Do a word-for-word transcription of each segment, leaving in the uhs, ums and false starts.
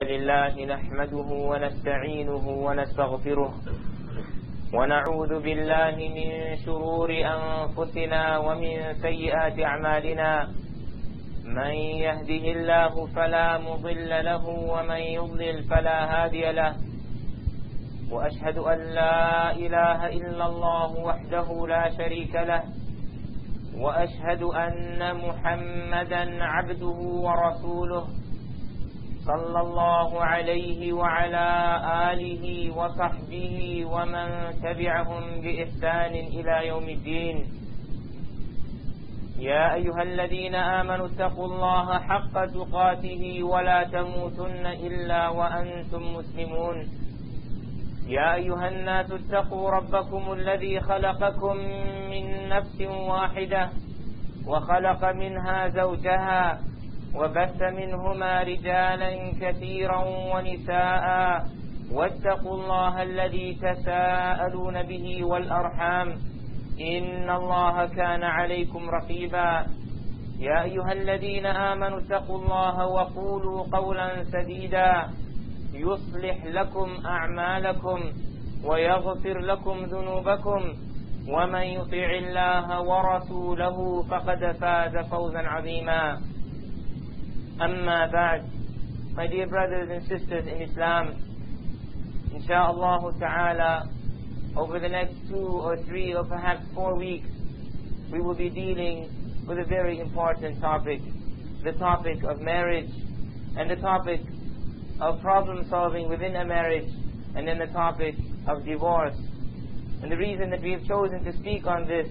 لله نحمده ونستعينه ونستغفره ونعوذ بالله من شرور أنفسنا ومن سيئات أعمالنا. من يهده الله فلا مضل له ومن يضلل فلا هادي له. وأشهد أن لا إله إلا الله وحده لا شريك له، وأشهد أن محمدا عبده ورسوله صلى الله عليه وعلى آله وصحبه ومن تبعهم بإحسان إلى يوم الدين. يا أيها الذين آمنوا اتقوا الله حق تقاته ولا تموتن إلا وأنتم مسلمون. يا أيها الناس اتقوا ربكم الذي خلقكم من نفس واحدة وخلق منها زوجها وبث منهما رجالا كثيرا ونساء، واتقوا الله الذي تساءلون به والأرحام إن الله كان عليكم رقيبا. يا أيها الذين آمنوا اتقوا الله وقولوا قولا سديدا يصلح لكم أعمالكم ويغفر لكم ذنوبكم، ومن يطع الله ورسوله فقد فاز فوزا عظيما. أما بعد, my dear brothers and sisters in Islam, insha'Allah ta'ala, over the next two or three or perhaps four weeks, we will be dealing with a very important topic, the topic of marriage, and the topic of problem solving within a marriage, and then the topic of divorce. And the reason that we have chosen to speak on this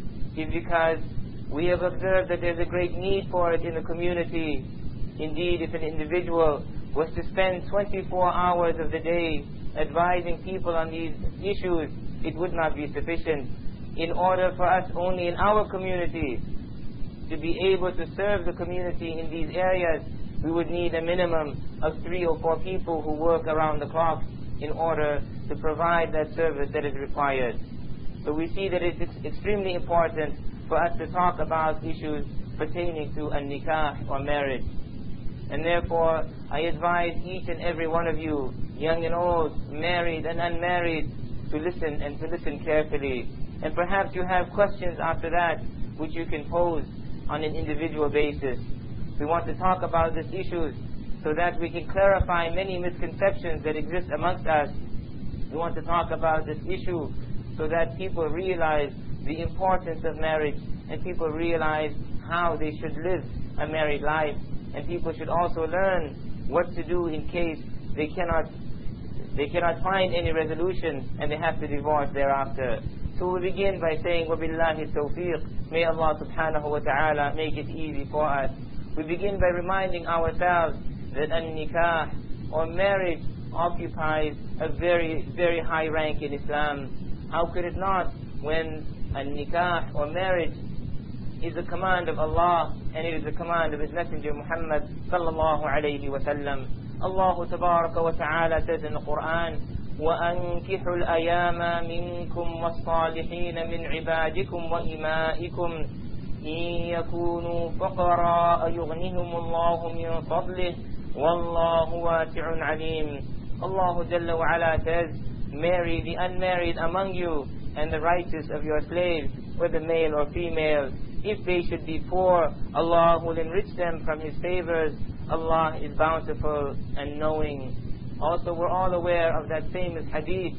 is because we have observed that there's a great need for it in the community. Indeed, if an individual was to spend twenty-four hours of the day advising people on these issues, it would not be sufficient. In order for us only in our community to be able to serve the community in these areas, we would need a minimum of three or four people who work around the clock in order to provide that service that is required. So we see that it's ex extremely important for us to talk about issues pertaining to a nikah or marriage. And therefore, I advise each and every one of you, young and old, married and unmarried, to listen and to listen carefully. And perhaps you have questions after that which you can pose on an individual basis. We want to talk about these issues so that we can clarify many misconceptions that exist amongst us. We want to talk about this issue so that people realize the importance of marriage, and people realize how they should live a married life. And people should also learn what to do in case they cannot they cannot find any resolution and they have to divorce thereafter. So we begin by saying, وَبِاللَّهِ التَّوْفِيقِ. May Allah subhanahu wa ta'ala make it easy for us. We begin by reminding ourselves that an-nikah or marriage occupies a very, very high rank in Islam. How could it not, when an-nikah or marriage is the command of Allah and it is the command of His Messenger Muhammad sallallahu alayhi wa sallam. Allah tabaraka wa ta'ala says in the Quran, وَأَنكِحُوا الْأَيَامَ مِنْكُمْ وَالصَّالِحِينَ مِنْ عِبَادِكُمْ وَإِمَائِكُمْ إِنْ يَكُونُوا فُقَرَاءَ يُغْنِهِمُ اللَّهُ مِنْ فَضْلِهِ وَاللَّهُ وَاسِعٌ عَلِيمٌ. Allah Jalla wa Ala says, marry the unmarried among you and the righteous of your slaves, whether male or female. If they should be poor, Allah will enrich them from His favors. Allah is bountiful and knowing. Also, we're all aware of that famous hadith,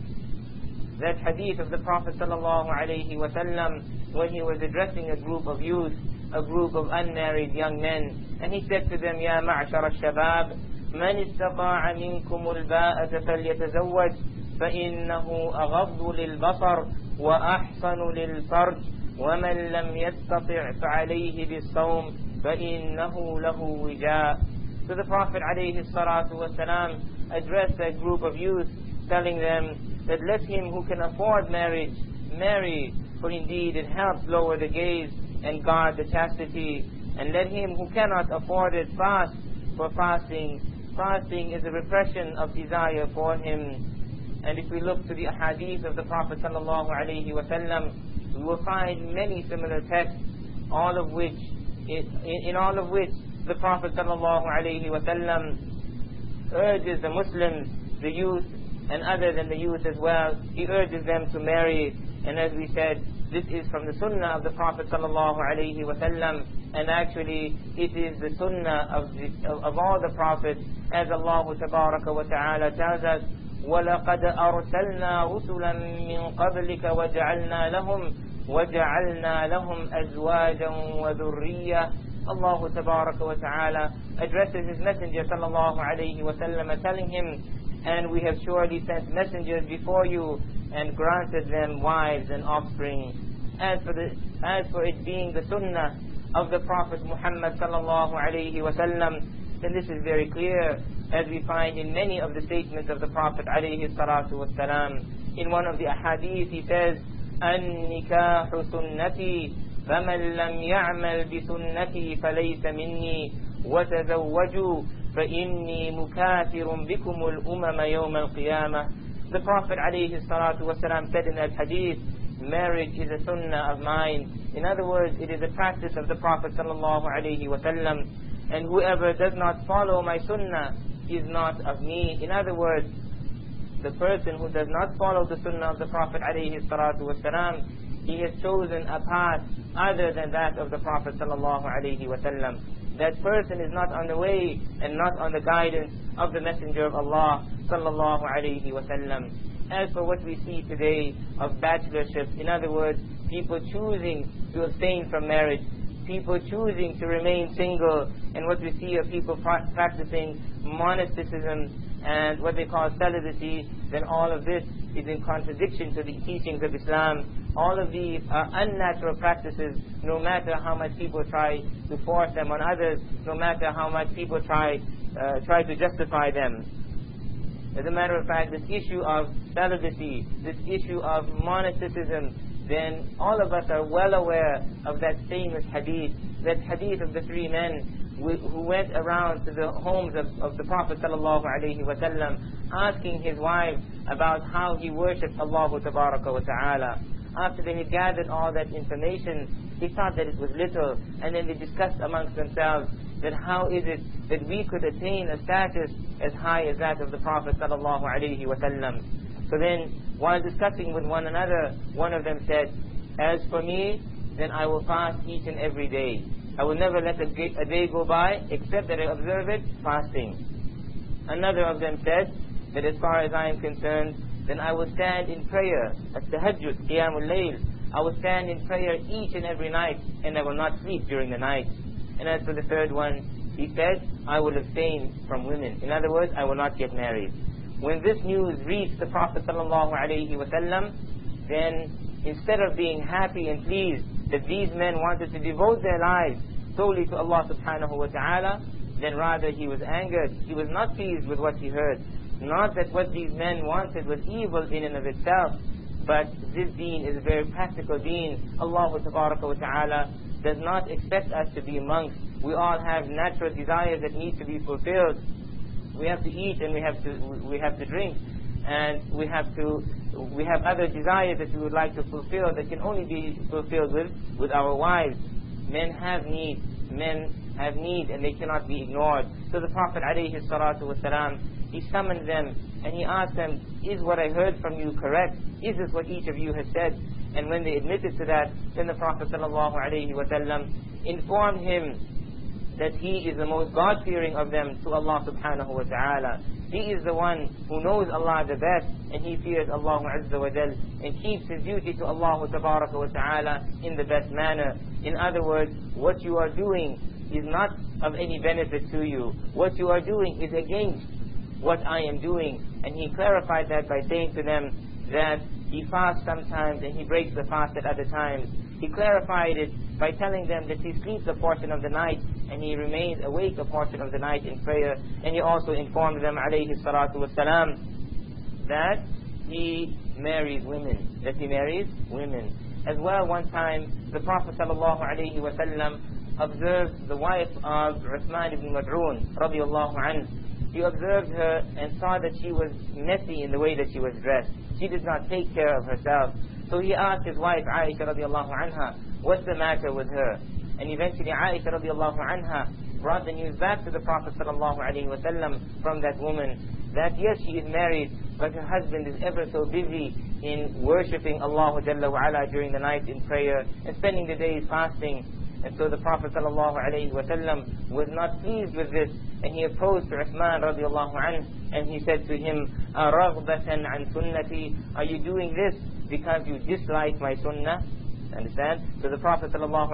that hadith of the Prophet sallallahu alaihi wasallam, when he was addressing a group of youth, a group of unmarried young men, and he said to them, يا معشر الشباب من استطاع منكم الباءة فليتزوج فإنه أغض للبصر وأحصن للفرج ومن لم يستطع فعليه بالصوم فإنه له وجاء. So the Prophet alayhi salatu wasalam addressed that group of youth, telling them that let him who can afford marriage marry, for indeed it helps lower the gaze and guard the chastity. And let him who cannot afford it fast, for fasting fasting is a repression of desire for him. And if we look to the ahadith of the Prophet sallallahu alayhi wasallam, we will find many similar texts, all of which, in, in all of which the Prophet sallallahu alayhi wasallam urges the Muslims, the youth, and other than the youth as well, he urges them to marry. And as we said, this is from the sunnah of the Prophet sallallahu alaihi wasallam, and actually it is the sunnah of, the, of, of all the prophets, as Allah tabaraka wa ta'ala tells us, وَلَقَدْ أَرْسَلْنَا رُسُلًا مِّن قَبْلِكَ وَجَعَلْنَا لَهُمْ وَجَعَلْنَا لَهُمْ أَزْوَاجًا وَذُرِّيَّةً. Allah tabaraka wa ta'ala addresses His Messenger sallallahu alayhi wa sallam, telling him, and we have surely sent messengers before you and granted them wives and offspring. As for, the, as for it being the sunnah of the Prophet Muhammad sallallahu alayhi wa sallam, then this is very clear, as we find in many of the statements of the Prophet alayhi salatu wa salam. In one of the ahadith he says, النكاح سنتي فمن لم يعمل بسنتي فليس مني وتزوجوا فإني مكاثر بكم الأمم يوم القيامة. The Prophet alayhi salatu wasalam said in that hadith, marriage is a sunnah of mine. In other words, it is a practice of the Prophet sallallahu alayhi wasallam, and whoever does not follow my sunnah is not of me. In other words, the person who does not follow the sunnah of the Prophet alayhi salatu wasalam, he has chosen a path other than that of the Prophet sallallahu alayhi wasallam. That person is not on the way and not on the guidance of the Messenger of Allah sallallahu alayhi wasallam. As for what we see today of bachelorship, in other words, people choosing to abstain from marriage, people choosing to remain single, and what we see of people pra practicing monasticism and what they call celibacy, then all of this is in contradiction to the teachings of Islam. All of these are unnatural practices, no matter how much people try to force them on others, no matter how much people try, uh, try to justify them. As a matter of fact, this issue of celibacy, this issue of monasticism, then all of us are well aware of that famous hadith, that hadith of the three men who went around to the homes of, of the Prophet sallallahu alaihi wasallam, asking his wives about how he worshipped Allah tabaraka wa ta'ala. After they had gathered all that information, they thought that it was little, and then they discussed amongst themselves that how is it that we could attain a status as high as that of the Prophet sallallahu alaihi wasallam. So then, while discussing with one another, one of them said, as for me, then I will fast each and every day. I will never let a day go by except that I observe it fasting. Another of them said that as far as I am concerned, then I will stand in prayer, at-tahajjud, qiyamul layl. I will stand in prayer each and every night, and I will not sleep during the night. And as for the third one, he said, I will abstain from women. In other words, I will not get married. When this news reached the Prophet sallallahu alaihi wasallam, then instead of being happy and pleased that these men wanted to devote their lives solely to Allah subhanahu wa ta'ala, then rather he was angered. He was not pleased with what he heard. Not that what these men wanted was evil in and of itself, but this deen is a very practical deen. Allah tabaraka wa ta'ala does not expect us to be monks. We all have natural desires that need to be fulfilled. We have to eat and we have to we have to drink, and we have to we have other desires that we would like to fulfill that can only be fulfilled with with our wives. Men have need, men have need, and they cannot be ignored. So the Prophet alayhi salatu wasalam, he summoned them and he asked them, is what I heard from you correct? Is this what each of you has said? And when they admitted to that, then the Prophet sallallahu alayhi wasallam informed him that he is the most God-fearing of them to Allah subhanahu wa ta'ala. He is the one who knows Allah the best, and he fears Allah azza wa jal, and keeps his duty to Allah tabaraka wa ta'ala in the best manner. In other words, what you are doing is not of any benefit to you. What you are doing is against what I am doing. And he clarified that by saying to them that he fasts sometimes and he breaks the fast at other times. He clarified it by telling them that he sleeps a portion of the night and he remains awake a portion of the night in prayer. And he also informed them, alayhi salatu wasalam, that he marries women, that he marries women. As well, one time, the Prophet sallallahu alayhi wasallam observed the wife of Uthman ibn Mad'un, radiallahu anhu. He observed her and saw that she was messy in the way that she was dressed. She did not take care of herself. So he asked his wife, Aisha radiallahu anha, what's the matter with her? And eventually Aisha radiallahu anha brought the news back to the Prophet ﷺ from that woman, that yes, she is married, but her husband is ever so busy in worshipping Allah Jalla wa Ala during the night in prayer and spending the days fasting. And so the Prophet ﷺ was not pleased with this, and he approached Uthman radiallahu anhu, and he said to him, أَرَغْبَةً عَنْ سُنَّتِي, are you doing this because you dislike my sunnah? Understand? So the Prophet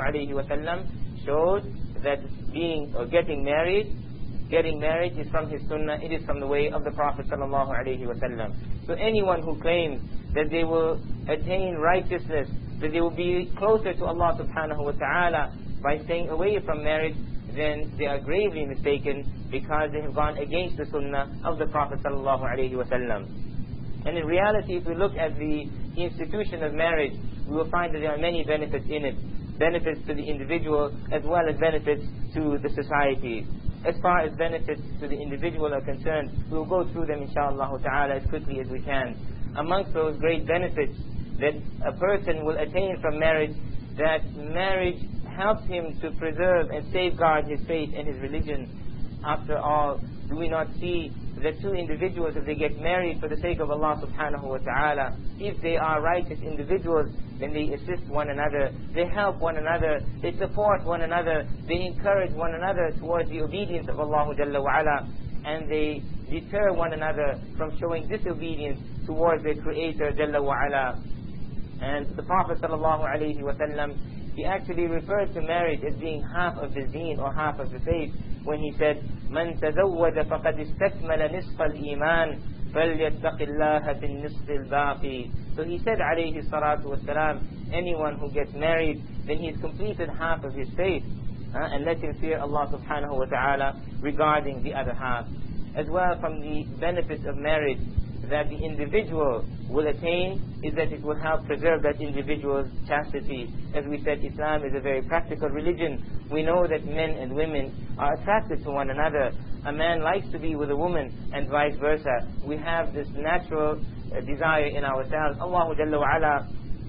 ﷺ showed that being or getting married, getting married is from his sunnah, it is from the way of the Prophet ﷺ. So anyone who claims that they will attain righteousness, that they will be closer to Allah subhanahu wa ta'ala by staying away from marriage, then they are gravely mistaken, because they have gone against the sunnah of the Prophet sallallahu alaihi wasallam. And in reality, if we look at the institution of marriage, we will find that there are many benefits in it. Benefits to the individual as well as benefits to the society. As far as benefits to the individual are concerned, we will go through them inshallah ta'ala as quickly as we can. Amongst those great benefits that a person will attain from marriage, that marriage helps him to preserve and safeguard his faith and his religion. After all, do we not see that two individuals, if they get married for the sake of Allah subhanahu wa ta'ala, if they are righteous individuals, then they assist one another, they help one another, they support one another, they encourage one another towards the obedience of Allah Jalla wa Ala, and they deter one another from showing disobedience towards their Creator Jalla wa Ala. And the Prophet sallallahu alaihi wasallam, he actually referred to marriage as being half of the deen or half of the faith, when he said, "Man tazawwaja faqad istakmala nisfa al-iman, falyattaqi Allah fi nisfi al-baqi." So he said, alayhi salatu wassalam, anyone who gets married, then he's completed half of his faith, uh, and let him fear Allah subhanahu wa ta'ala regarding the other half. As well, from the benefits of marriage that the individual will attain is that it will help preserve that individual's chastity. As we said, Islam is a very practical religion. We know that men and women are attracted to one another. A man likes to be with a woman and vice versa. We have this natural uh, desire in ourselves. Allah Jalla wa Ala,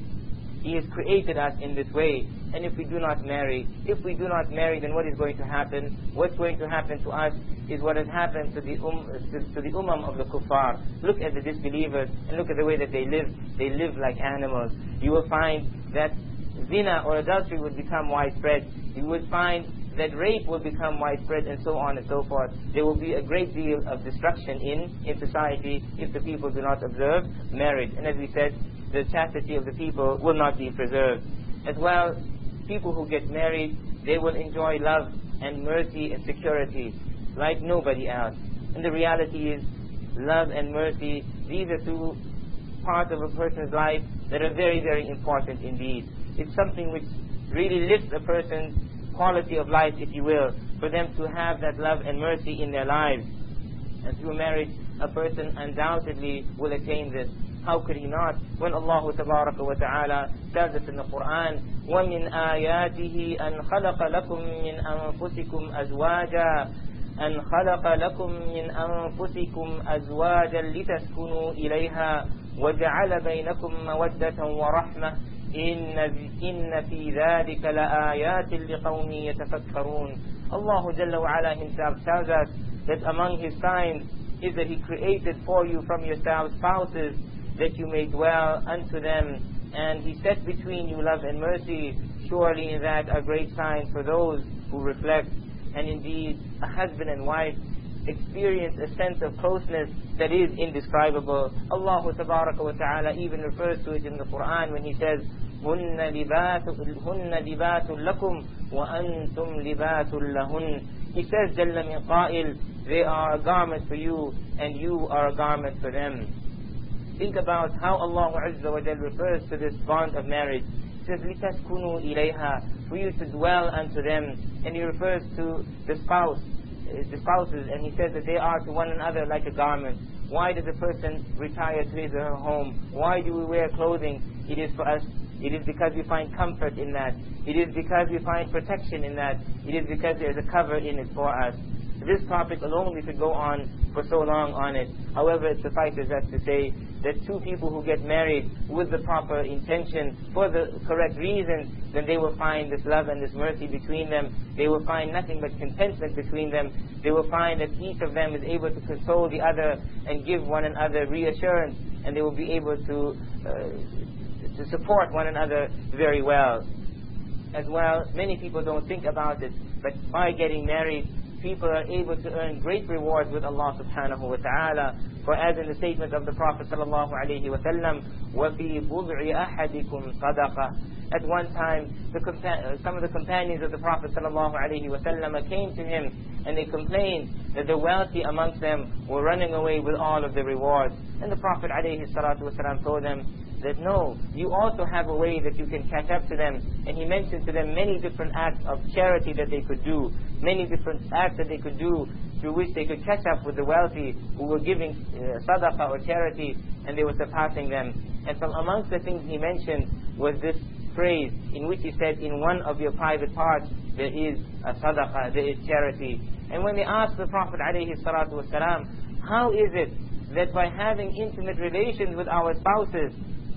He has created us in this way. And if we do not marry, if we do not marry, then what is going to happen? What's going to happen to us is what has happened to the um, to, to the ummah of the kuffar. Look at the disbelievers and look at the way that they live. They live like animals. You will find that zina or adultery would become widespread. You would find that rape will become widespread, and so on and so forth. There will be a great deal of destruction in, in society if the people do not observe marriage. And as we said, the chastity of the people will not be preserved. As well, people who get married, they will enjoy love and mercy and security like nobody else. And the reality is, love and mercy, these are two parts of a person's life that are very, very important indeed. It's something which really lifts a person's quality of life, if you will, for them to have that love and mercy in their lives. And through marriage, a person undoubtedly will attain this. How could he not? When Allah Tabaraka wa Ta'ala tells us in the Quran, وَمِنْ آيَاتِهِ أَنْ خَلَقَ لَكُم مِّنْ أَنفُسِكُمْ أَزْوَاجًا أَنْ خَلَقَ لَكُم مِّنْ أَنفُسِكُمْ أَزْوَاجًا لِتَسْكُنُوا إِلَيْهَا وَجَعَلَ بَيْنَكُم مَّوَدَّةً وَرَحْمَةً إِنَّ إِنَّ فِي ذَلِكَ لَآيَاتٍ لِقَوْمٍ يَتَفَكَّرُونَ. Allah Jalla wa Ala Himself tells us that among His signs is that He created for you from yourselves spouses, that you may dwell unto them, and He set between you love and mercy. Surely in that are great signs for those who reflect. And indeed, a husband and wife experience a sense of closeness that is indescribable. Allah Tabaraka wa Ta'ala even refers to it in the Quran when He says, هُنَّ لِبَاسٌ لَكُمْ وَأَنْتُمْ لِبَاسٌ لَهُنْ. He says, جَلَّ مِنْ قَائِلٍ, they are a garment for you and you are a garment for them. Think about how Allah Azza wa Jal refers to this bond of marriage. He says, لِتَسْكُنُوا إِلَيْهَا, for you to dwell unto them. And He refers to the spouse, the spouses, and He says that they are to one another like a garment. Why does a person retire to his or her home? Why do we wear clothing? It is for us. It is because we find comfort in that. It is because we find protection in that. It is because there is a cover in it for us. This topic alone, we could go on for so long on it. However, it suffices us to say that two people who get married with the proper intention, for the correct reasons, then they will find this love and this mercy between them. They will find nothing but contentment between them. They will find that each of them is able to console the other and give one another reassurance, and they will be able to uh, to support one another very well. As well, many people don't think about it, but by getting married, people are able to earn great rewards with Allah subhanahu wa ta'ala. For as in the statement of the Prophet sallallahu alayhi wa sallam, وَفِي بُضْعِ أَحَدِكُمْ صَدَقَةً. At one time, the compa some of the companions of the Prophet sallallahu alayhi wa sallam came to him and they complained that the wealthy amongst them were running away with all of the rewards. And the Prophet alayhi salatu wa sallam told them that no, you also have a way that you can catch up to them. And he mentioned to them many different acts of charity that they could do, many different acts that they could do through which they could catch up with the wealthy who were giving uh, sadaqah or charity, and they were surpassing them. And from amongst the things he mentioned was this phrase in which he said, in one of your private parts there is a sadaqah, there is charity. And when they asked the Prophet alayhi salatu wasalam, how is it that by having intimate relations with our spouses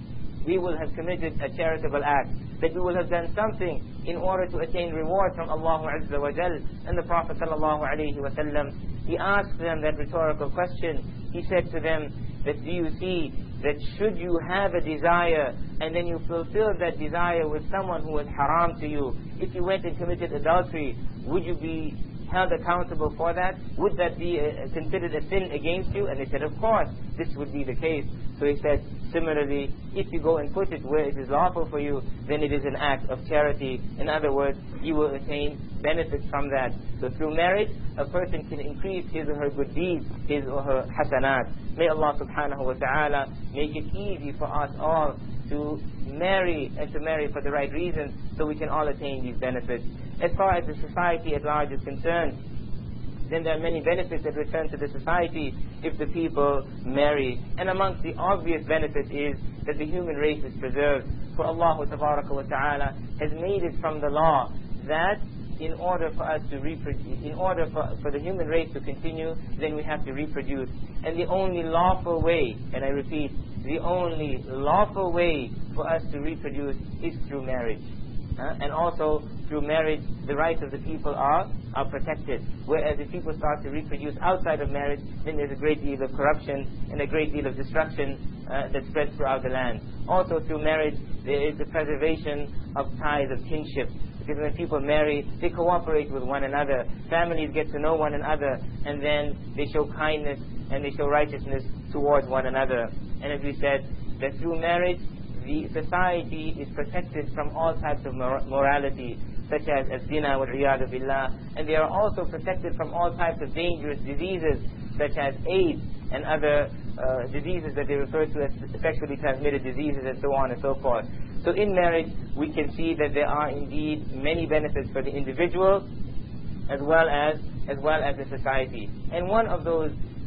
we will have committed a charitable act, that we will have done something in order to attain reward from Allah Azza wa Jal? And the Prophet sallallahu alayhi wa sallam, he asked them that rhetorical question. He said to them that, do you see that should you have a desire and then you fulfill that desire with someone who was haram to you, if you went and committed adultery, would you be held accountable for that? Would that be a, considered a sin against you? And they said, of course, this would be the case. So he said, similarly, if you go and put it where it is lawful for you, then it is an act of charity. In other words, you will attain benefits from that. So through marriage, a person can increase his or her good deeds, his or her hasanat. May Allah subhanahu wa ta'ala make it easy for us all to marry, and to marry for the right reasons, so we can all attain these benefits. As far as the society at large is concerned, then there are many benefits that return to the society if the people marry. And amongst the obvious benefits is that the human race is preserved. For Allah tabaraka wa ta'ala has made it from the law that in order for us to reproduce, in order for, for the human race to continue, then we have to reproduce. And the only lawful way, and I repeat, the only lawful way for us to reproduce is through marriage. Uh, and also through marriage, the rights of the people are are protected. Whereas if people start to reproduce outside of marriage, then there's a great deal of corruption and a great deal of destruction uh, that spreads throughout the land. Also through marriage, there is the preservation of ties of kinship. Because when people marry, they cooperate with one another. Families get to know one another, and then they show kindness and they show righteousness towards one another. And as we said, that through marriage, the society is protected from all types of mor morality, such as az-zina wal-'iyadu billah, and they are also protected from all types of dangerous diseases, such as AIDS and other uh, diseases that they refer to as sexually transmitted diseases, and so on and so forth. So in marriage, we can see that there are indeed many benefits for the individual, as well as as well as the society. And one of those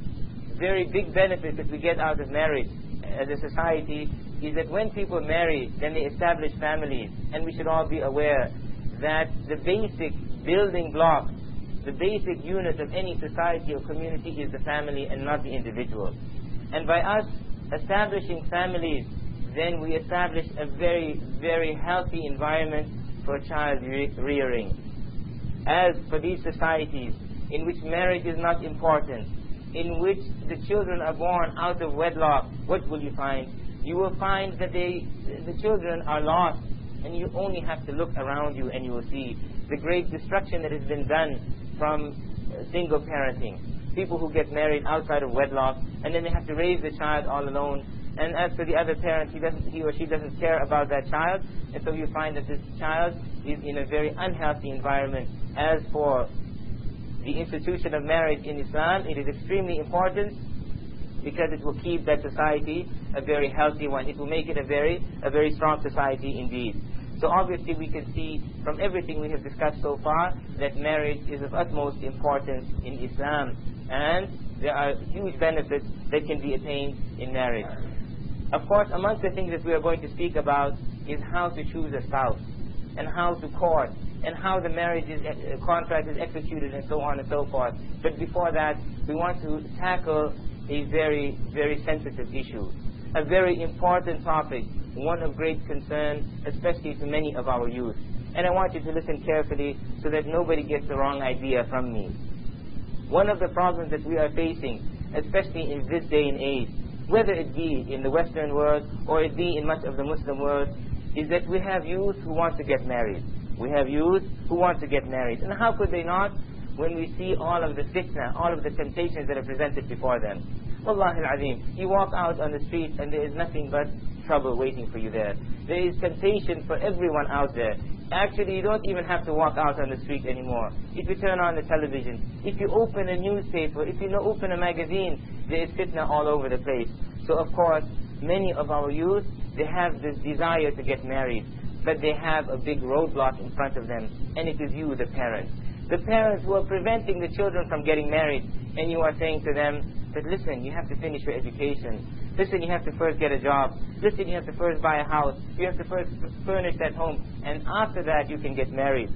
very big benefits that we get out of marriage as a society is that when people marry, then they establish families. And we should all be aware that the basic building block, the basic unit of any society or community is the family and not the individual. And by us establishing families, then we establish a very, very healthy environment for child re rearing. As for these societies in which marriage is not important, in which the children are born out of wedlock, what will you find? You will find that they, the children are lost, and you only have to look around you and you will see the great destruction that has been done from uh, single parenting. People who get married outside of wedlock, and then they have to raise the child all alone. And as for the other parent, he doesn't, he or she doesn't care about that child, and so you find that this child is in a very unhealthy environment. As for the institution of marriage in Islam, it is extremely important because it will keep that society a very healthy one. It will make it a very, a very strong society indeed. So obviously we can see from everything we have discussed so far that marriage is of utmost importance in Islam, and there are huge benefits that can be attained in marriage. Of course, amongst the things that we are going to speak about is how to choose a spouse, and how to court, and how the marriage is, uh, contract is executed, and so on and so forth. But before that, we want to tackle a very, very sensitive issue. a very important topic, one of great concern, especially to many of our youth. And I want you to listen carefully so that nobody gets the wrong idea from me. One of the problems that we are facing, especially in this day and age, whether it be in the Western world or it be in much of the Muslim world, is that we have youth who want to get married. We have youth who want to get married. And how could they not when we see all of the fitna, all of the temptations that are presented before them? Wallahi al-Azim, you walk out on the street and there is nothing but trouble waiting for you there. There is temptation for everyone out there. Actually, you don't even have to walk out on the street anymore. If you turn on the television, if you open a newspaper, if you open a magazine, there is fitna all over the place. So of course, many of our youth, they have this desire to get married, but they have a big roadblock in front of them, and it is you, the parents. The parents who are preventing the children from getting married, and you are saying to them that, listen, you have to finish your education. Listen, you have to first get a job. Listen, you have to first buy a house. You have to first furnish that home. And after that, you can get married.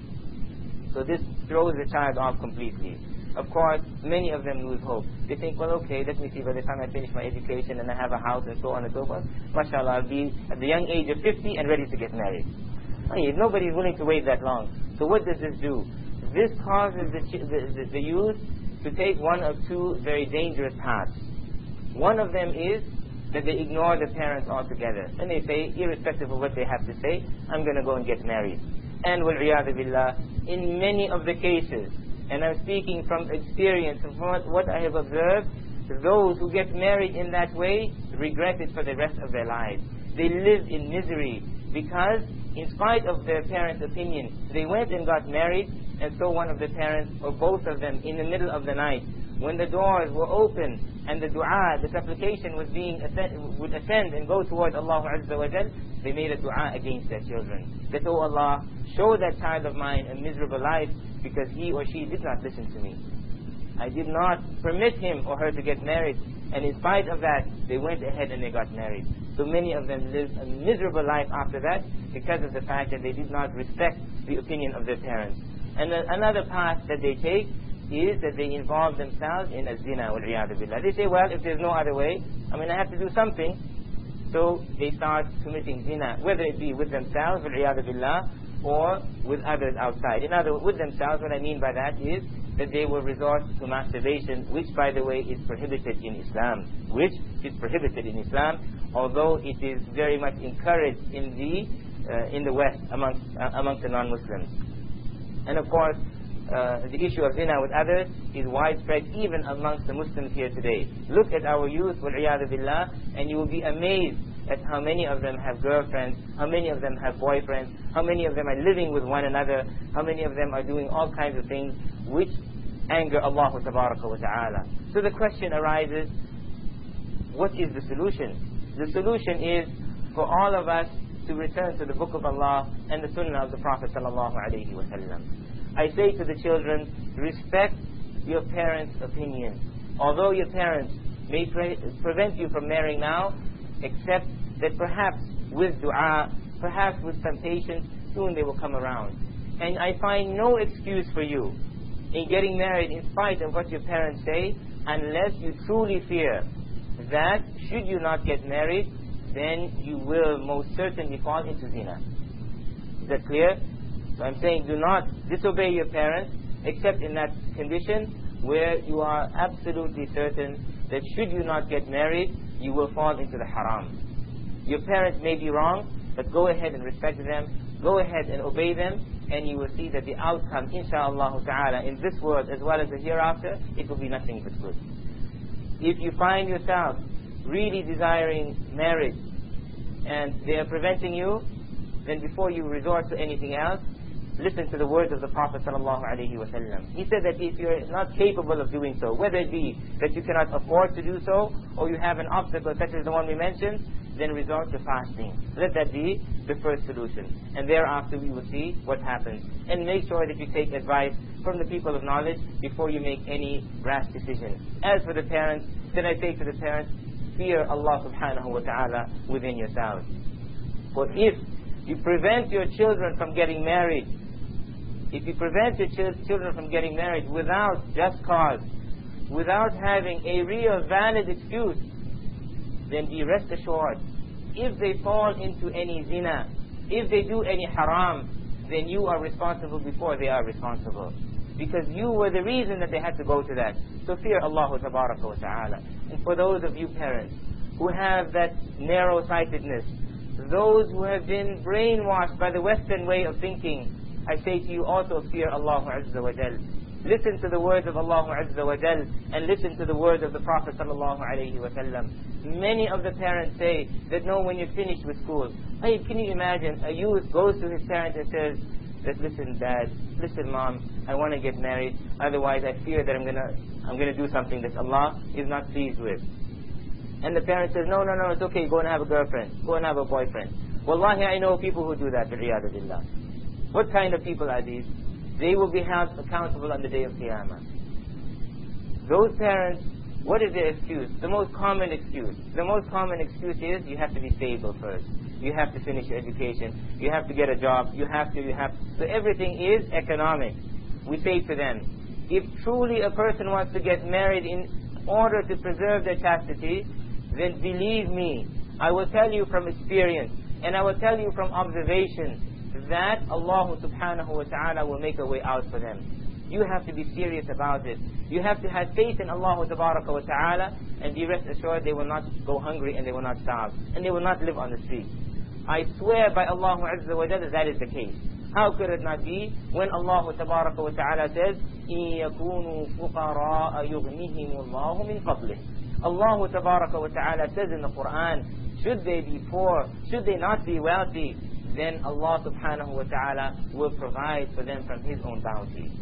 So this throws the child off completely. Of course, many of them lose hope. They think, well, okay, let me see, by the time I finish my education and I have a house and so on and so forth, mashallah, I'll be at the young age of fifty and ready to get married. I mean, nobody is willing to wait that long. So what does this do? This causes the, the, the, the youth to take one of two very dangerous paths. One of them is that they ignore the parents altogether. And they say, irrespective of what they have to say, I'm going to go and get married. And wal-'iyadhu billah, in many of the cases, and I'm speaking from experience, from what I have observed, those who get married in that way regret it for the rest of their lives. They live in misery because, in spite of their parents' opinion, they went and got married, and so one of the parents, or both of them, in the middle of the night, when the doors were open and the dua, the supplication was being ascend, would ascend and go towards Allah Azza wa Jal, they made a dua against their children. That, oh Allah, show that child of mine a miserable life because he or she did not listen to me. I did not permit him or her to get married. And in spite of that, they went ahead and they got married. So many of them lived a miserable life after that because of the fact that they did not respect the opinion of their parents. And uh, another path that they take is that they involve themselves in a zina, wal-'iyadhu billah. They say, well, if there's no other way, I mean, I have to do something. So they start committing zina, whether it be with themselves, wal-'iyadhu billah, or with others outside. In other words, with themselves, what I mean by that is that they will resort to masturbation, which, by the way, is prohibited in Islam. Which is prohibited in Islam, although it is very much encouraged in the uh, in the West amongst uh, amongst the non-Muslims. And of course, uh, the issue of zina with others is widespread even amongst the Muslims here today. Look at our youth, wal-'iyadhu billah, and you will be amazed at how many of them have girlfriends, how many of them have boyfriends, how many of them are living with one another, how many of them are doing all kinds of things which anger Allah tabaraka wa ta'ala. So the question arises, what is the solution? The solution is for all of us to return to the Book of Allah and the Sunnah of the Prophet sallallahu alaihi wasallam. I say to the children, respect your parents' opinion. Although your parents may pre prevent you from marrying now, except that perhaps with dua, perhaps with temptation, soon they will come around. And I find no excuse for you in getting married in spite of what your parents say, unless you truly fear that should you not get married, then you will most certainly fall into zina. Is that clear? So I'm saying, do not disobey your parents except in that condition where you are absolutely certain that should you not get married, you will fall into the haram. Your parents may be wrong, but go ahead and respect them, go ahead and obey them, and you will see that the outcome, insha'Allah ta'ala, in this world as well as the hereafter, it will be nothing but good. If you find yourself really desiring marriage and they are preventing you, then before you resort to anything else, listen to the words of the Prophet sallallahu alaihi wasallam. He said that if you're not capable of doing so, whether it be that you cannot afford to do so, or you have an obstacle such as the one we mentioned, then resort to fasting. Let that be the first solution. And thereafter we will see what happens. And make sure that you take advice from the people of knowledge before you make any rash decision. As for the parents, then I say to the parents, fear Allah subhanahu wa ta'ala within yourselves. For if you prevent your children from getting married, if you prevent your ch children from getting married without just cause, without having a real valid excuse, then be rest assured, if they fall into any zina, if they do any haram, then you are responsible before they are responsible. Because you were the reason that they had to go to that. So fear Allah tabaraka wa ta'ala. And for those of you parents who have that narrow-sightedness, those who have been brainwashed by the Western way of thinking, I say to you also, fear Allah Azza wa Jal. Listen to the words of Allah Azza wa Jal, and listen to the words of the Prophet sallallahu alayhi wa sallam. Many of the parents say that no, when you're finished with school. Hey, can you imagine a youth goes to his parents and says that, listen dad, listen mom, I want to get married, otherwise I fear that I'm gonna I'm gonna do something that Allah is not pleased with. And the parent says, no, no, no, it's okay, go and have a girlfriend, go and have a boyfriend. Wallahi, I know people who do that, bi'iyadu billah. What kind of people are these? They will be held accountable on the day of Qiyamah. Those parents, what is their excuse? The most common excuse. The most common excuse is, you have to be stable first. You have to finish your education. You have to get a job. You have to, you have to. So everything is economic. We say to them, if truly a person wants to get married in order to preserve their chastity, then believe me, I will tell you from experience, and I will tell you from observation, that Allah subhanahu wa ta'ala will make a way out for them. You have to be serious about it. You have to have faith in Allah tabaraka wa ta'ala, and be rest assured they will not go hungry and they will not starve, and they will not live on the street. I swear by Allah Azza wa Jalla that is the case. How could it not be when Allah tabaraka wa ta'ala says, إِن يَكُونُوا فُقَرَاءَ يُغْنِهِمُ اللَّهُ مِنْ فَضْلِهِ. Allah tabaraka wa ta'ala says in the Quran, should they be poor, should they not be wealthy, then Allah subhanahu wa ta'ala will provide for them from His own bounty.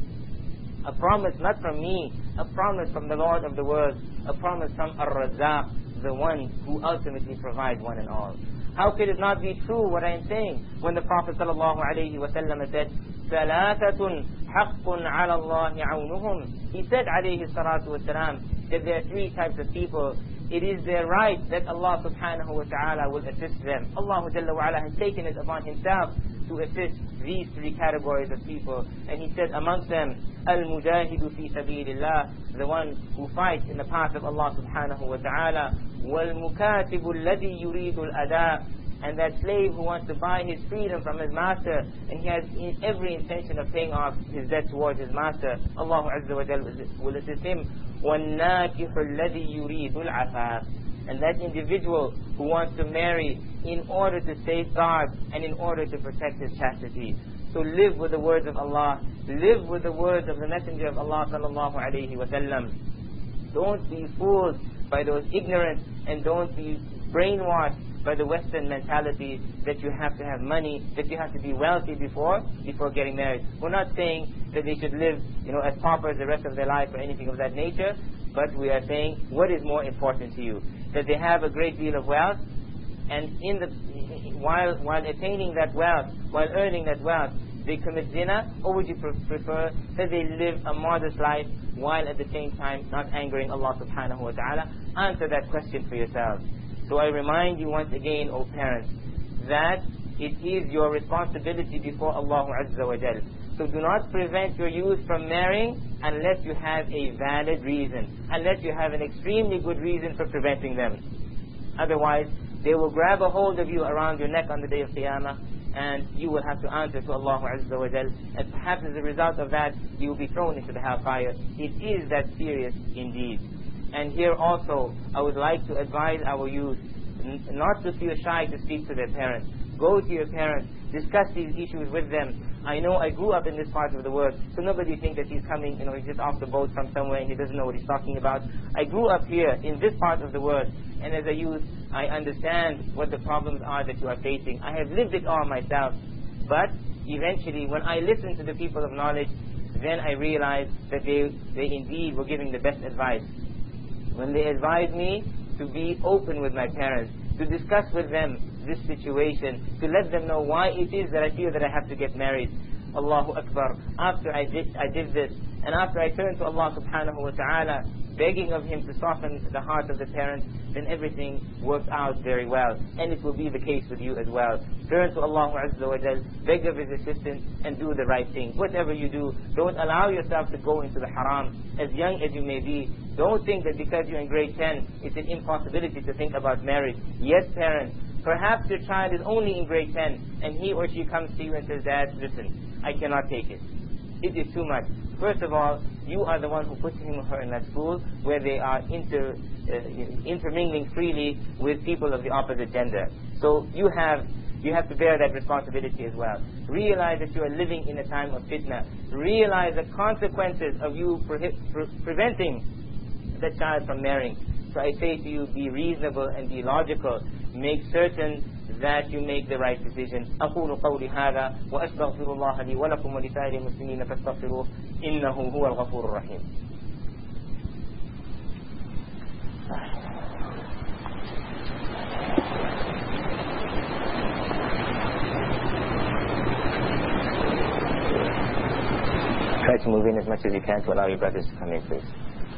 A promise not from me, a promise from the Lord of the world, a promise from Ar-Razzaq, the one who ultimately provides one and all. How could it not be true what I am saying when the Prophet sallallahu alayhi wa sallam said, ثَلَاثَةٌ حَقٌّ عَلَى اللَّهِ عَوْنُهُمْ. He said alayhi salatu wa salam that there are three types of people. It is their right that Allah subhanahu wa ta'ala will assist them. Allah Jalla wa ala has taken it upon Himself to assist these three categories of people. And He said amongst them, Al-Mujahidu fi sabilillah, the one who fights in the path of Allah subhanahu wa ta'ala, Wal-Mukatibu alladhi yuridu al-ada, and that slave who wants to buy his freedom from his master, and he has every intention of paying off his debt towards his master. Allah Azza wa Jalla will assist him. وَالنَّاكِحُ الَّذِي يُرِيدُ الْعَفَافِ, and that individual who wants to marry in order to safeguard and in order to protect his chastity. So live with the words of Allah, live with the words of the Messenger of Allah sallallahu alayhi wa sallam. Don't be fooled by those ignorant, and don't be brainwashed by the Western mentality that you have to have money, that you have to be wealthy before before getting married. We're not saying that they should live, you know, as paupers the rest of their life or anything of that nature, but we are saying what is more important to you, that they have a great deal of wealth, and in the while while attaining that wealth, while earning that wealth, they commit zina, or would you prefer that they live a modest life while at the same time not angering Allah subhanahu wa ta'ala? Answer that question for yourselves. So I remind you once again, O parents, that it is your responsibility before Allah Azza wa Jal. So do not prevent your youth from marrying unless you have a valid reason, unless you have an extremely good reason for preventing them. Otherwise, they will grab a hold of you around your neck on the day of Qiyamah, and you will have to answer to Allah Azza wa Jal. And perhaps as a result of that, you will be thrown into the hellfire. It is that serious indeed. And here also, I would like to advise our youth not to feel shy to speak to their parents. Go to your parents, discuss these issues with them. I know I grew up in this part of the world, so nobody thinks that he's coming, you know, he's just off the boat from somewhere and he doesn't know what he's talking about. I grew up here in this part of the world, and as a youth, I understand what the problems are that you are facing. I have lived it all myself. But eventually, when I listened to the people of knowledge, then I realized that they, they indeed were giving the best advice. When they advised me to be open with my parents, to discuss with them this situation, to let them know why it is that I feel that I have to get married. Allahu Akbar. After I did, I did this, and after I turned to Allah subhanahu wa ta'ala, begging of him to soften the heart of the parents, then everything works out very well. And it will be the case with you as well. Turn to Allah Azza wa Jal, beg of His assistance, and do the right thing. Whatever you do, don't allow yourself to go into the haram. As young as you may be, don't think that because you're in grade ten, it's an impossibility to think about marriage. Yes, parents, perhaps your child is only in grade ten, and he or she comes to you and says, Dad, listen, I cannot take it. It is too much. First of all, you are the one who puts him or her in that school where they are inter, uh, intermingling freely with people of the opposite gender. So you have you have to bear that responsibility as well. Realize that you are living in a time of fitna. Realize the consequences of you pre pre preventing the child from marrying. So I say to you, be reasonable and be logical. Make certain that you make the right decision. أقول قولي هذا وأستغفر الله لي ولكم ولسائر المسلمين فاستغفروه إنه هو الغفور الرحيم. Try to move in as much as you can to allow your brothers to come in, please.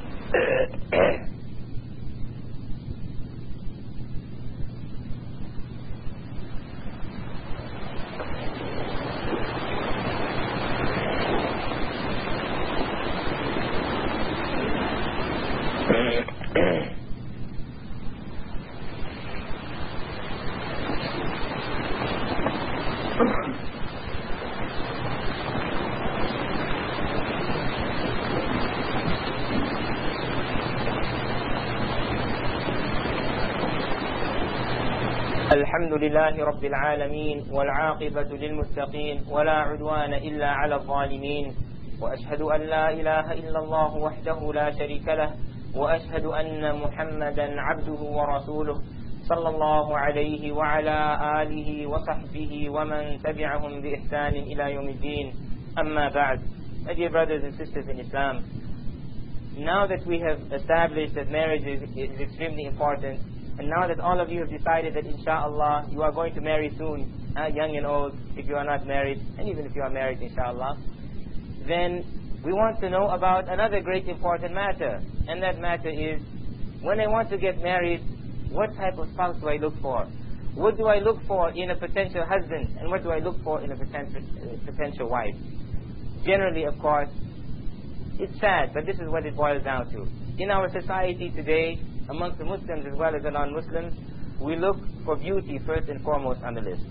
الحمد لله رب العالمين والعاقبة للمتقين ولا عدوان إلا على الظالمين وأشهد أن لا إله إلا الله وحده لا شريك له وأشهد أن محمدا عبده ورسوله صلى الله عليه وعلى آله وصحبه ومن تبعهم بإحسان إلى يوم الدين. أما بعد. My dear brothers and sisters in Islam, now that we have established that marriage is, is extremely important, and now that all of you have decided that inshallah you are going to marry soon, uh, young and old, if you are not married, and even if you are married inshallah, then we want to know about another great important matter. And that matter is, when I want to get married, what type of spouse do I look for? What do I look for in a potential husband? And what do I look for in a potential, uh, potential wife? Generally, of course, it's sad, but this is what it boils down to. In our society today, amongst the Muslims as well as the non-Muslims, we look for beauty first and foremost on the list.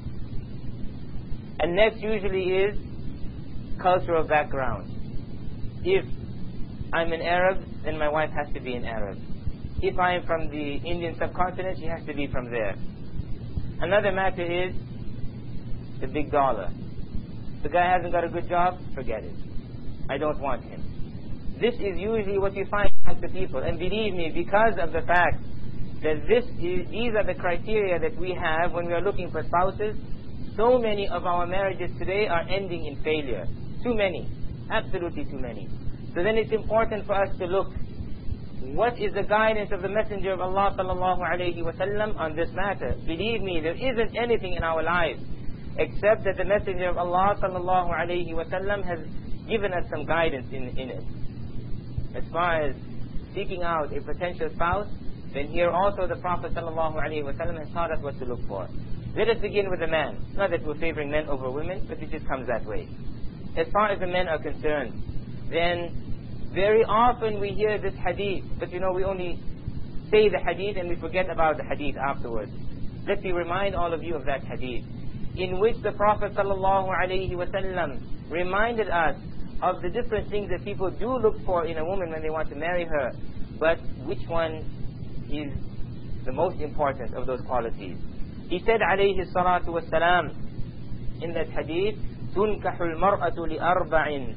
And next usually is cultural background. If I'm an Arab, then my wife has to be an Arab. If I am from the Indian subcontinent, she has to be from there. Another matter is the big dollar. The guy hasn't got a good job, forget it. I don't want him. This is usually what you find amongst the people. And believe me, because of the fact that this is, these are the criteria that we have when we are looking for spouses, so many of our marriages today are ending in failure. Too many. Absolutely too many. So then it's important for us to look, what is the guidance of the Messenger of Allah sallallahu alayhi wa sallam on this matter? Believe me, there isn't anything in our lives except that the Messenger of Allah sallallahu alayhi wa sallam has given us some guidance in, in it. As far as seeking out a potential spouse, then here also the Prophet sallallahu alaihi wasallam has taught us what to look for. Let us begin with the man. Not that we're favoring men over women, but it just comes that way. As far as the men are concerned, then very often we hear this hadith, but you know, we only say the hadith and we forget about the hadith afterwards. Let me remind all of you of that hadith, in which the Prophet sallallahu alaihi wasallam reminded us of the different things that people do look for in a woman when they want to marry her, but which one is the most important of those qualities. He said alayhi salatu wassalam in that hadith, تُنْكَحُ الْمَرْأَةُ لِأَرْبَعٍ,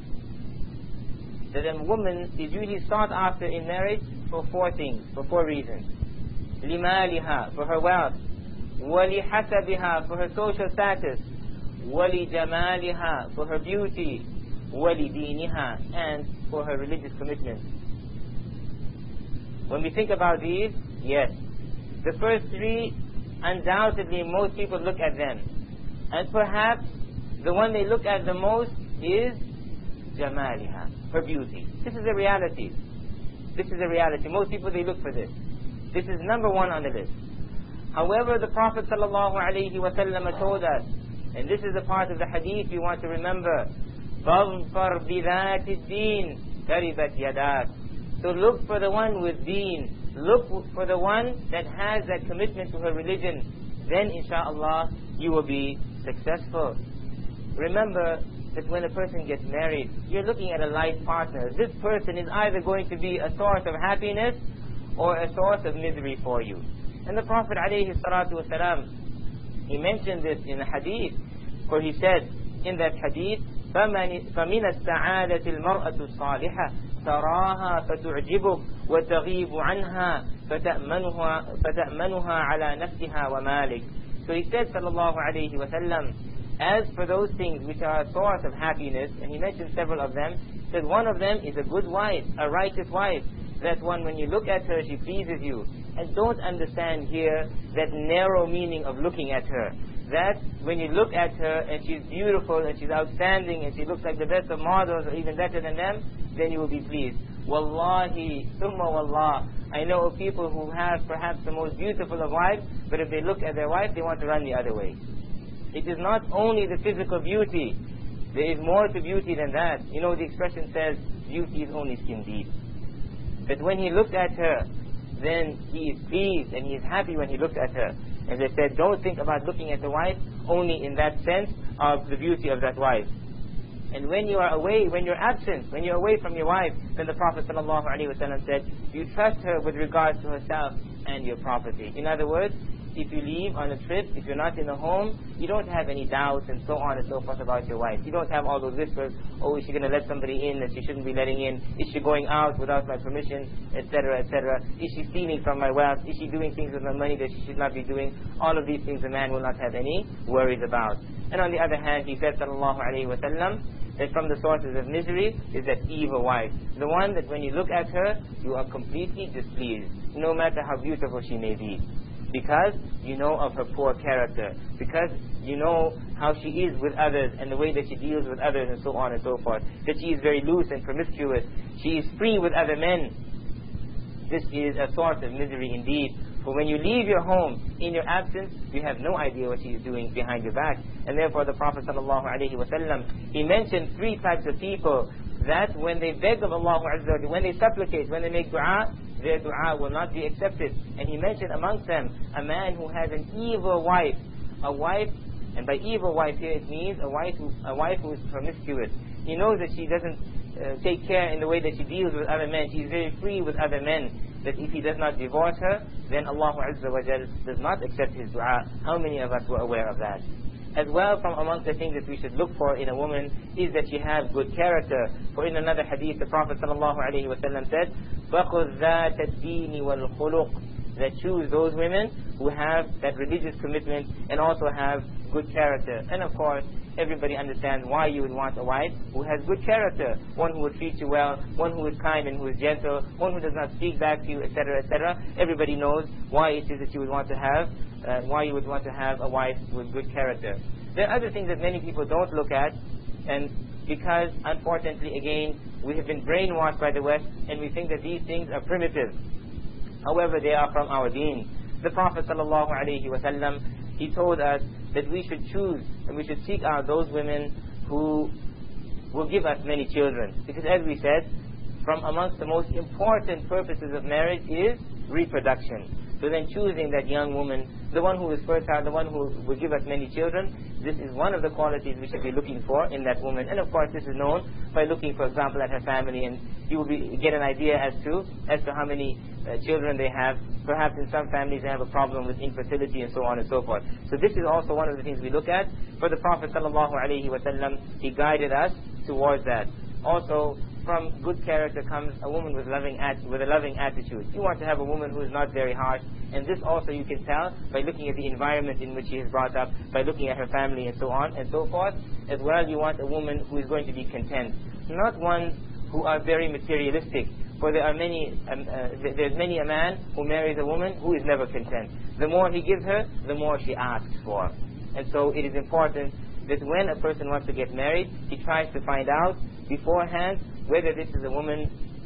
that a woman is usually sought after in marriage for four things, for four reasons. لِمَالِهَا, for her wealth. وَلِحَسَبِهَا, for her social status. وَلِجَمَالِهَا, for her beauty. وَلِدِينِهَا, and for her religious commitment. When we think about these, yes, the first three, undoubtedly most people look at them. And perhaps the one they look at the most is jamaliha, her beauty. This is the reality. This is a reality. Most people, they look for this. This is number one on the list. However, the Prophet ﷺ told us, and this is a part of the hadith you want to remember, فَاظْفَرْ بِذَاتِ الدِّينِ تَرِبَتْ يَدَاكَ. So look for the one with deen. Look for the one that has that commitment to her religion. Then, inshaAllah, you will be successful. Remember that when a person gets married, you're looking at a life partner. This person is either going to be a source of happiness or a source of misery for you. And the Prophet ﷺ, he mentioned this in a hadith, where he said in that hadith, فَمِنَ السَّعَادَةِ الْمَرْأَةُ الصَّالِحَةِ تَرَاهَا فَتُعْجِبُكَ وَتَغِيبُ عَنْهَا فَتَأْمَنُهَا, فَتَأْمَنُهَا عَلَى نَفْسِهَا وَمَالِكَ. So he said, sallallahu alayhi wa sallam, as for those things which are a source of happiness, and he mentioned several of them, he said one of them is a good wife, a righteous wife. That one, when you look at her, she pleases you. And don't understand here that narrow meaning of looking at her. That when you look at her and she's beautiful and she's outstanding and she looks like the best of models or even better than them, then you will be pleased. Wallahi, summa wallah, I know of people who have perhaps the most beautiful of wives, but if they look at their wife, they want to run the other way. It is not only the physical beauty. There is more to beauty than that. You know, the expression says, beauty is only skin deep. But when he looked at her, then he is pleased and he is happy when he looks at her. As I said, don't think about looking at the wife only in that sense of the beauty of that wife. And when you are away, when you're absent, when you're away from your wife, then the Prophet ﷺ said, you trust her with regards to herself and your property. In other words, if you leave on a trip, if you're not in a home, you don't have any doubts and so on and so forth about your wife. You don't have all those whispers, oh, is she going to let somebody in that she shouldn't be letting in? Is she going out without my permission, et cetera, et cetera? Is she stealing from my wealth? Is she doing things with my money that she should not be doing? All of these things a man will not have any worries about. And on the other hand, he said, sallallahu alayhi wa sallam, that from the sources of misery is that evil wife. The one that when you look at her, you are completely displeased, no matter how beautiful she may be. Because you know of her poor character, because you know how she is with others and the way that she deals with others and so on and so forth, that she is very loose and promiscuous, she is free with other men. This is a source of misery indeed. For when you leave your home in your absence, you have no idea what she is doing behind your back. And therefore the Prophet ﷺ, he mentioned three types of people that when they beg of Allah Azza wa Jalla, when they supplicate, when they make dua, their dua will not be accepted. And he mentioned amongst them a man who has an evil wife, a wife, and by evil wife here it means a wife who, a wife who is promiscuous. He knows that she doesn't uh, take care in the way that she deals with other men. She is very free with other men. That if he does not divorce her, then Allah Azza wa Jalla does not accept his dua. How many of us were aware of that? As well, from amongst the things that we should look for in a woman is that she has good character. For in another hadith, the Prophet ﷺ said, فَخُذْ ذَاتَ الدِّينِ وَالْخُلُقِ, that choose those women who have that religious commitment and also have good character. And of course, everybody understands why you would want a wife who has good character, one who will treat you well, one who is kind and who is gentle, one who does not speak back to you, et cetera, et cetera. Everybody knows why it is that you would want to have, uh, why you would want to have a wife with good character. There are other things that many people don't look at, and because unfortunately again we have been brainwashed by the West and we think that these things are primitive. However, they are from our deen. The Prophet ﷺ, he told us that we should choose and we should seek out those women who will give us many children. Because as we said, from amongst the most important purposes of marriage is reproduction. So then choosing that young woman, the one who is fertile, the one who will give us many children, this is one of the qualities we should be looking for in that woman. And of course this is known by looking, for example, at her family, and you will be, get an idea as to as to how many uh, children they have. Perhaps in some families they have a problem with infertility and so on and so forth. So this is also one of the things we look at. For the Prophet ﷺ, he guided us towards that. Also, from good character comes a woman with loving at, with a loving attitude. You want to have a woman who is not very harsh, and this also you can tell by looking at the environment in which she is brought up, by looking at her family and so on and so forth. As well, you want a woman who is going to be content, not ones who are very materialistic. For there are many, um, uh, there's many a man who marries a woman who is never content. The more he gives her, the more she asks for. And so it is important that when a person wants to get married, he tries to find out beforehand whether this is a woman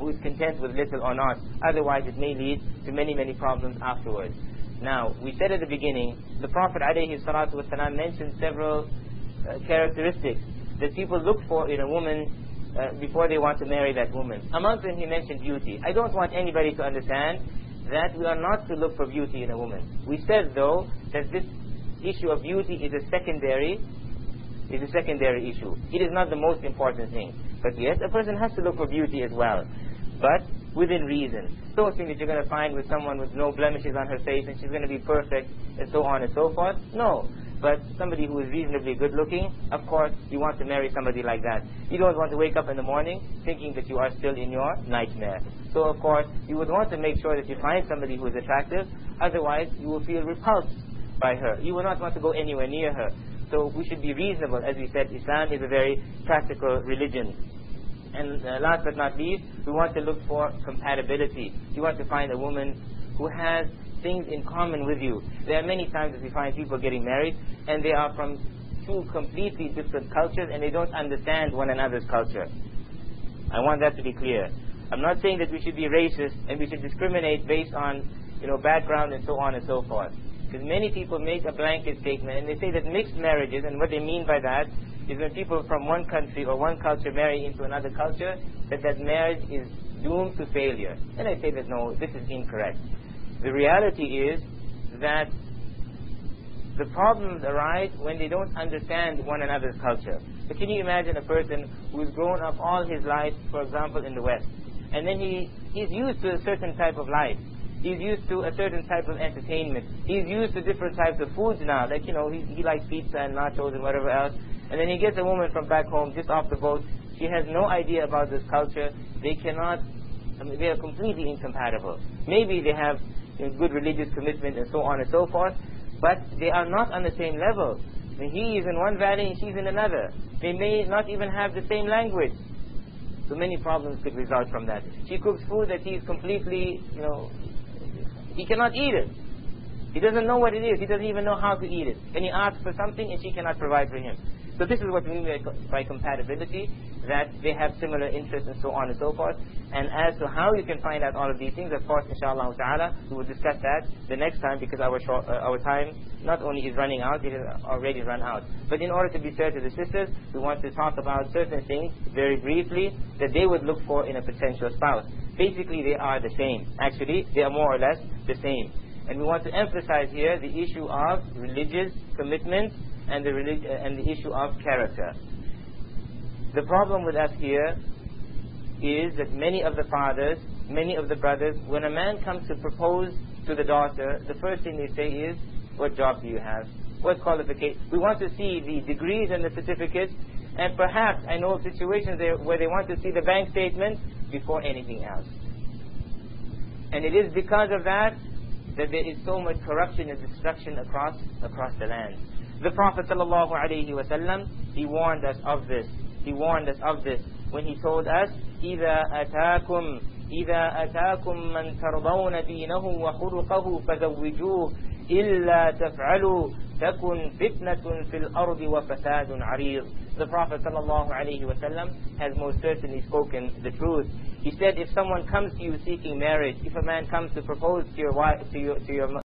who is content with little or not. Otherwise, it may lead to many, many problems afterwards. Now, we said at the beginning, the Prophet ﷺ mentioned several uh, characteristics that people look for in a woman uh, before they want to marry that woman. Amongst them, he mentioned beauty. I don't want anybody to understand that we are not to look for beauty in a woman. We said, though, that this issue of beauty is a secondary is a secondary issue. It is not the most important thing. But yes, a person has to look for beauty as well, but within reason. Don't think that you're going to find with someone with no blemishes on her face and she's going to be perfect and so on and so forth. No. But somebody who is reasonably good looking, of course, you want to marry somebody like that. You don't want to wake up in the morning thinking that you are still in your nightmare. So of course, you would want to make sure that you find somebody who is attractive. Otherwise, you will feel repulsed by her. You will not want to go anywhere near her. So we should be reasonable. As we said, Islam is a very practical religion. And uh, last but not least, we want to look for compatibility. You want to find a woman who has things in common with you. There are many times that we find people getting married and they are from two completely different cultures and they don't understand one another's culture. I want that to be clear. I'm not saying that we should be racist and we should discriminate based on, you know, background and so on and so forth. Because many people make a blanket statement and they say that mixed marriages, and what they mean by that is when people from one country or one culture marry into another culture, that that marriage is doomed to failure. And I say that no, this is incorrect. The reality is that the problems arise when they don't understand one another's culture. So can you imagine a person who's grown up all his life, for example, in the West, and then he, he's used to a certain type of life. He's used to a certain type of entertainment. He's used to different types of foods now. Like, you know, he, he likes pizza and nachos and whatever else. And then he gets a woman from back home, just off the boat. She has no idea about this culture. They cannot, I mean, they are completely incompatible. Maybe they have, you know, good religious commitment and so on and so forth, but they are not on the same level. I mean, he is in one valley and she's in another. They may not even have the same language. So many problems could result from that. She cooks food that he's completely, you know, he cannot eat it. He doesn't know what it is. He doesn't even know how to eat it. And he asks for something and she cannot provide for him. So this is what we mean by, by compatibility, that they have similar interests and so on and so forth. And as to how you can find out all of these things, of course, inshallah ta'ala, we will discuss that the next time, because our short, uh, our time not only is running out, it has already run out. But in order to be fair to the sisters, we want to talk about certain things very briefly that they would look for in a potential spouse. Basically, they are the same. Actually, they are more or less the same. And we want to emphasize here the issue of religious commitment and the, relig uh, and the issue of character. The problem with us here is that many of the fathers, many of the brothers, when a man comes to propose to the daughter, the first thing they say is, what job do you have? What qualification? We want to see the degrees and the certificates, and perhaps I know of situations there where they want to see the bank statement before anything else. And it is because of that that there is so much corruption and destruction across across the land. The Prophet sallallahu alaihi wasallam, he warned us of this. He warned us of this when he told us, إِذَا أَتَاكُمْ إِذَا أَتَاكُمْ مَنْ تَرْضَوْنَ دِينَهُ وَخُلُقَهُ فَزَوِّجُوهُ إِلَّا تَفْعَلُوا تَكُنْ فِتْنَةٌ فِي الْأَرْضِ وَفَسَادٌ عَرِيضٌ. The Prophet sallallahu alaihi wasallam has most certainly spoken the truth. He said, if someone comes to you seeking marriage, if a man comes to propose to your wife, to your, to your